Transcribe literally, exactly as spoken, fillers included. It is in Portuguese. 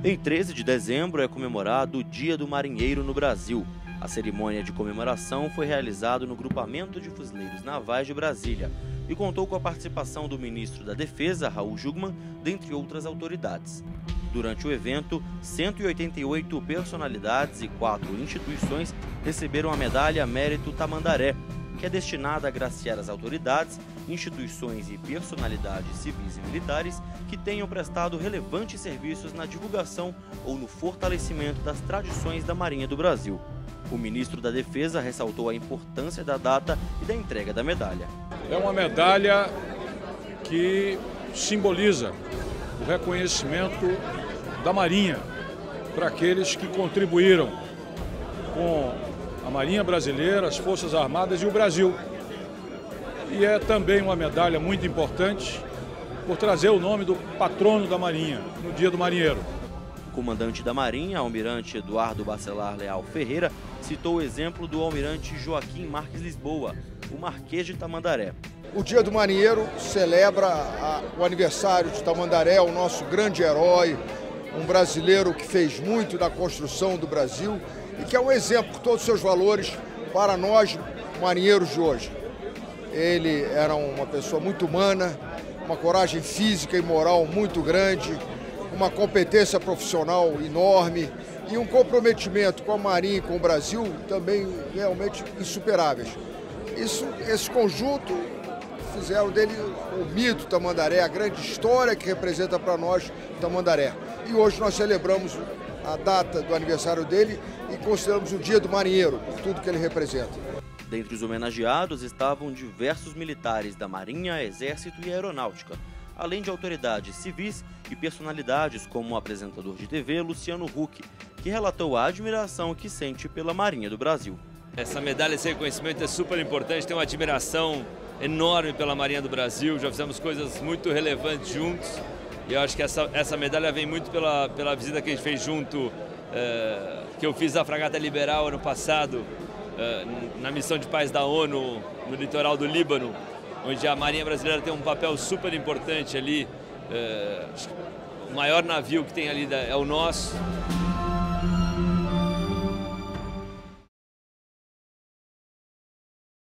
Em treze de dezembro é comemorado o Dia do Marinheiro no Brasil. A cerimônia de comemoração foi realizada no Grupamento de Fuzileiros Navais de Brasília e contou com a participação do ministro da Defesa, Raul Jungmann, dentre outras autoridades. Durante o evento, cento e oitenta e oito personalidades e quatro instituições receberam a medalha Mérito Tamandaré, que é destinada a agraciar as autoridades, instituições e personalidades civis e militares que tenham prestado relevantes serviços na divulgação ou no fortalecimento das tradições da Marinha do Brasil. O ministro da Defesa ressaltou a importância da data e da entrega da medalha. É uma medalha que simboliza o reconhecimento da Marinha para aqueles que contribuíram com a Marinha Brasileira, as Forças Armadas e o Brasil. E é também uma medalha muito importante por trazer o nome do patrono da Marinha no Dia do Marinheiro. O comandante da Marinha, almirante Eduardo Bacelar Leal Ferreira, citou o exemplo do almirante Joaquim Marques Lisboa, o Marquês de Tamandaré. O Dia do Marinheiro celebra a, o aniversário de Tamandaré, o nosso grande herói, um brasileiro que fez muito da construção do Brasil e que é um exemplo com todos os seus valores para nós, marinheiros de hoje. Ele era uma pessoa muito humana, uma coragem física e moral muito grande, uma competência profissional enorme e um comprometimento com a Marinha e com o Brasil também realmente insuperáveis. Isso, esse conjunto fizeram dele o mito Tamandaré, a grande história que representa para nós Tamandaré. E hoje nós celebramos a data do aniversário dele e consideramos o Dia do Marinheiro, por tudo que ele representa. Dentre os homenageados estavam diversos militares da Marinha, Exército e Aeronáutica, além de autoridades civis e personalidades como o apresentador de T V Luciano Huck, que relatou a admiração que sente pela Marinha do Brasil. Essa medalha, esse reconhecimento é super importante, tem uma admiração enorme pela Marinha do Brasil, já fizemos coisas muito relevantes juntos e eu acho que essa, essa medalha vem muito pela, pela visita que a gente fez junto, é, que eu fiz à Fragata Liberal ano passado, é, na missão de paz da ONU no litoral do Líbano, onde a Marinha Brasileira tem um papel super importante ali, é, o maior navio que tem ali é o nosso.